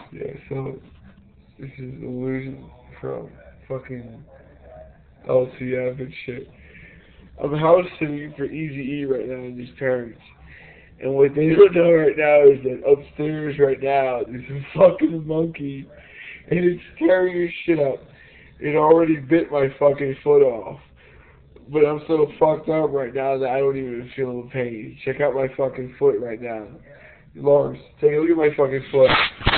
Yeah, so this is illusion from fucking LCF and shit. I'm house sitting for Easy E right now and his parents. And what they don't know right now is that upstairs right now there's a fucking monkey and it's tearing his shit up. It already bit my fucking foot off. But I'm so fucked up right now that I don't even feel the pain. Check out my fucking foot right now. Lawrence, take a look at my fucking foot.